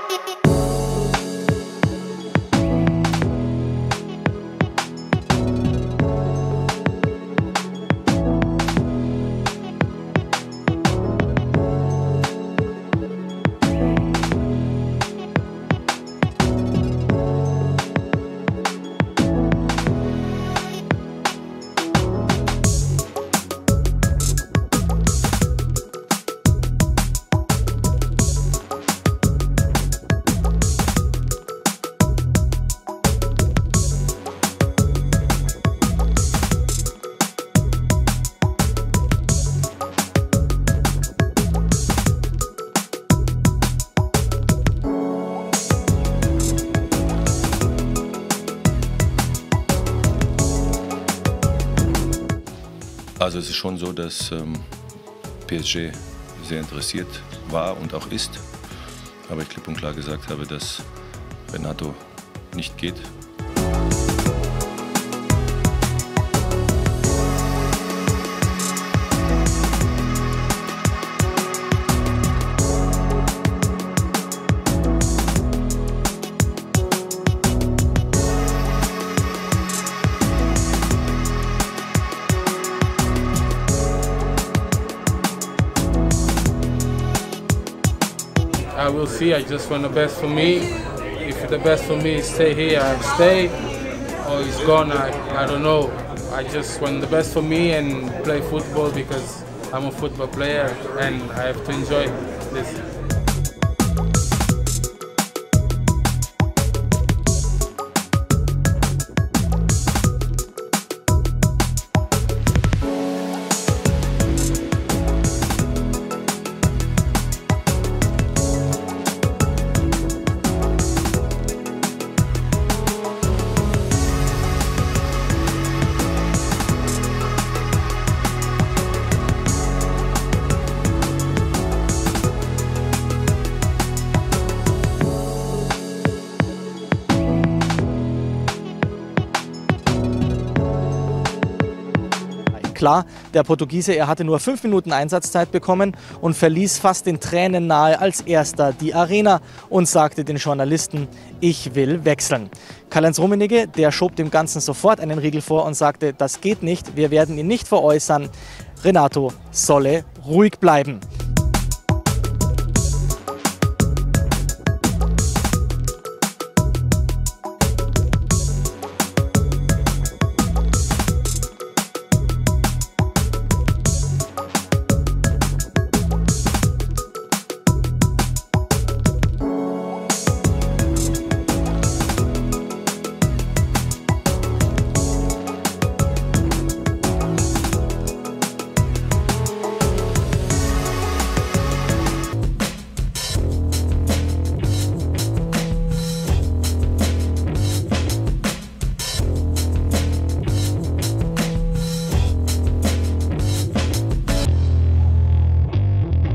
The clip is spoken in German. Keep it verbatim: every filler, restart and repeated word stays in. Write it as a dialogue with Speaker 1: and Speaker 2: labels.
Speaker 1: Also es ist schon so, dass ähm, P S G sehr interessiert war und auch ist. Aber ich klipp und klar gesagt habe, dass Renato nicht geht.
Speaker 2: I will see. I just want the best for me. If the best for me is stay here, I stay. Or he's gone, I, I don't know. I just want the best for me and play football because I'm a football player and I have to enjoy this.
Speaker 3: Klar, der Portugiese, er hatte nur fünf Minuten Einsatzzeit bekommen und verließ fast den Tränen nahe als erster die Arena und sagte den Journalisten, ich will wechseln. Karl-Heinz Rummenigge, der schob dem Ganzen sofort einen Riegel vor und sagte, das geht nicht, wir werden ihn nicht veräußern. Renato solle ruhig bleiben.